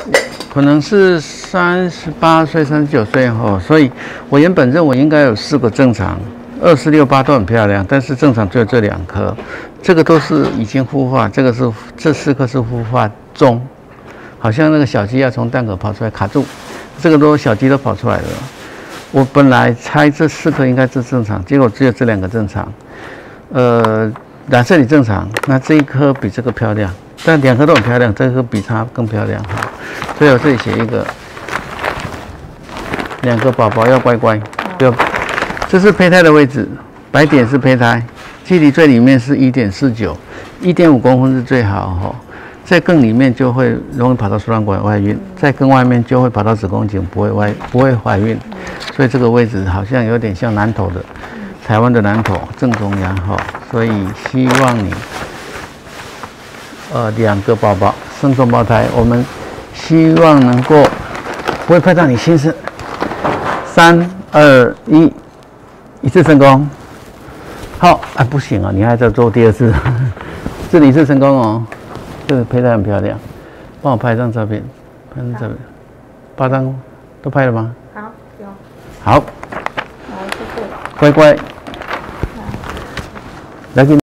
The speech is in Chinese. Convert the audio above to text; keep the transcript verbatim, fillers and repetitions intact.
可能是三十八岁、三十九岁后，所以我原本认为应该有四个正常，二四六八都很漂亮，但是正常只有这两颗，这个都是已经孵化，这个是这四颗是孵化中，好像那个小鸡要从蛋壳跑出来卡住，这个都小鸡都跑出来了。我本来猜这四颗应该是正常，结果只有这两个正常，呃，染色体正常，那这一颗比这个漂亮。但两颗都很漂亮，这颗比它更漂亮哈，所以我这里写一个，两个宝宝要乖乖，不要，这是胚胎的位置，白点是胚胎，距离最里面是 一点四九， 一点五公分是最好哈，在更里面就会容易跑到输卵管外孕，在更外面就会跑到子宫颈，不会外不会怀孕，所以这个位置好像有点像南投的，台湾的南投正中央哈，所以希望你。呃，两个宝宝生双胞胎，我们希望能够不会拍到你心事。三二一，一次成功。好，啊不行啊，你还在做第二次。这里一次成功哦，这个胚胎很漂亮，帮我拍一张照片，拍张照片，八张都拍了吗？ 好，有。 好， 好，谢谢。 乖乖，来给你。